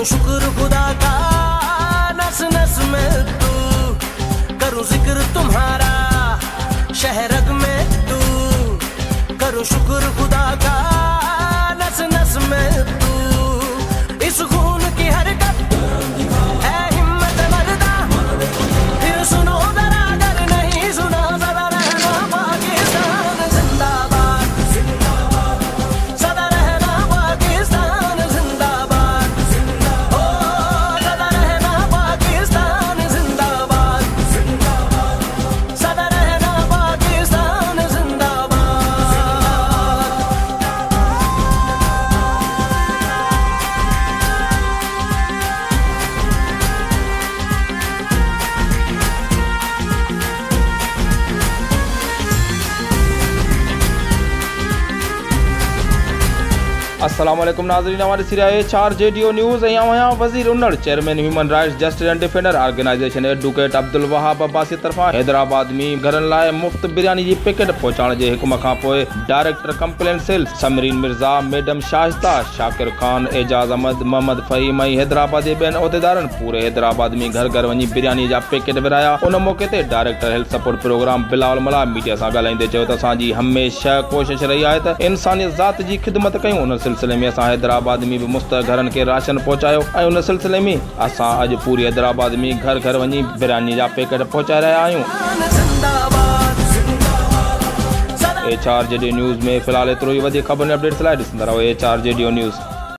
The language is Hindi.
शुक्र खुदा का नस नस में तू, करूं जिक्र तुम्हारा शहरग में तू, करूं शुक्र खुदा का नस नस में तू। इस खून की हरकत है हिम्मत मर्दा, फिर सुनो जरा अगर नहीं सुना सदा रहना पाकिस्तान जिंदाबाद, सदा रहना पाकिस्तान जिंदाबाद, ओ सदा रहना पाकिस्तान जिंदाबाद, सदा रहना पाकिस्तान जिंदाबाद। अस्सलाम वालेकुम नाज़रीन, हमारे सिराए 4 JDO न्यूज़ यहाँ वज़ीर उन्नड़ chairman human rights justice and defender organisation advocate Abdul Wahab Abbasi तरफां हैदराबाद में घरनि लाइ मुफ़्त बिरयानी जी पैकेट पहुंचाइण जे हुकुम खां पोइ director complaint cell Samreen Mirza, madam Shaista, Shakir Khan, Ejaz Ahmed, Mohammad Faheem ऐं हैदराबाद जे ॿियनि उहिदेदारनि पूरे हैदराबाद में घर घर वञी बिरयानी जा पैकेट विराया। उन मौके ते director health support programme Bilawal मला मीडिया सां ॻाल्हाईंदे चयो त असांजी हमेशह कोशिश रही आहे त इंसानियत ज़ात जी ख़िदमत कयूं। उन सिलसिले में असां हैदराबाद में भी मुस्तक घरनि खे राशन पहुंचायो ऐं उन सिलसिले में असां अॼु पूरी हैदराबाद में घर घर वञी बिरयानी जा पैकेट पहुंचाए रहिया आहियूं। HR JDO न्यूज़ में फ़िलहाल एतिरो ई। वधीक ख़बरुनि अपडेट्स लाइ ॾिसंदा रहो HR JDO न्यूज़।